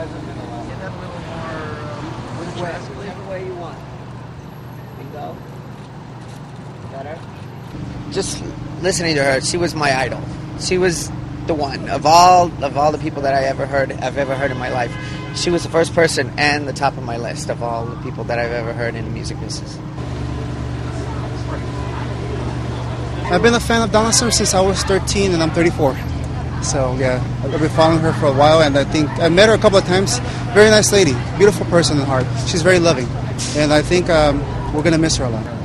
hasn't been a lot. Get that a little more Whichever way you want. Bingo. Better. Just listening to her, she was my idol. She was the one of all the people that I've ever heard in my life. She was the first person and the top of my list of all the people that I've ever heard in the music business. I've been a fan of Donna Summer since I was 13 and I'm 34. So yeah, I've been following her for a while, and I think I met her a couple of times. Very nice lady, beautiful person at heart. She's very loving, and I think we're gonna miss her a lot.